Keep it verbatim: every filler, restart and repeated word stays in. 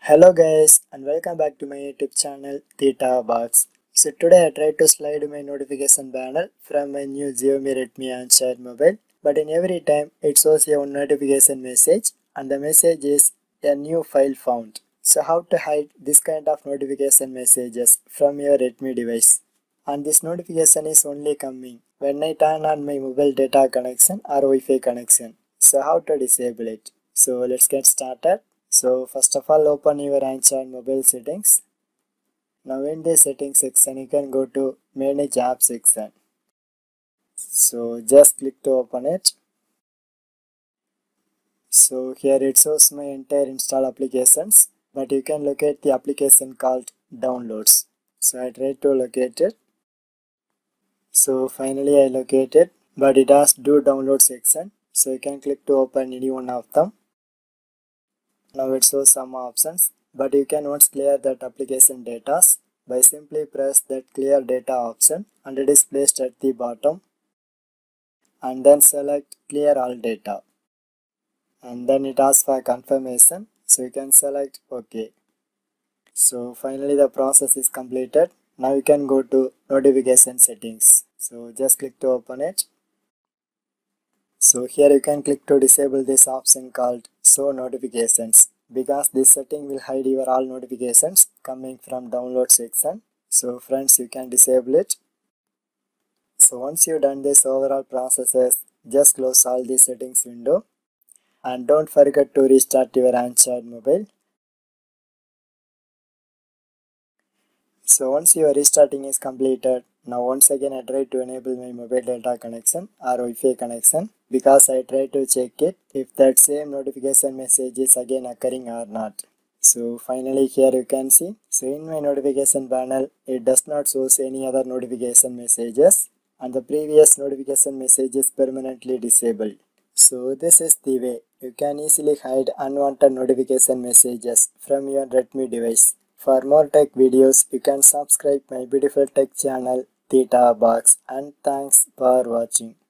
Hello guys and welcome back to my YouTube channel Theta Box. So today I tried to slide my notification panel from my new Xiaomi Redmi Android mobile, but in every time it shows a one notification message and the message is a new file found. So how to hide this kind of notification messages from your Redmi device? And this notification is only coming when I turn on my mobile data connection or Wi-Fi connection. So how to disable it? So let's get started. So first of all, open your Android mobile settings. Now in the settings section you can go to manage app section. So just click to open it. So here it shows my entire install applications, but you can locate the application called downloads. So I tried to locate it. So finally I located, but it has do download section. So you can click to open any one of them. Now it shows some options, but you can once clear that application data by simply press that clear data option, and it is placed at the bottom, and then select clear all data, and then it asks for confirmation, so you can select OK. So finally the process is completed. Now you can go to notification settings. So just click to open it. So here you can click to disable this option called show notifications, because this setting will hide your all notifications coming from download section. So friends, you can disable it. So once you done this overall processes, just close all the settings window and don't forget to restart your Android mobile. So once your restarting is completed, now once again I try to enable my mobile data connection or Wi-Fi connection, because I try to check it if that same notification message is again occurring or not. So finally here you can see, so in my notification panel it does not show any other notification messages, and the previous notification message is permanently disabled. So this is the way you can easily hide unwanted notification messages from your Redmi device. For more tech videos, you can subscribe my beautiful tech channel Theta Box, and thanks for watching.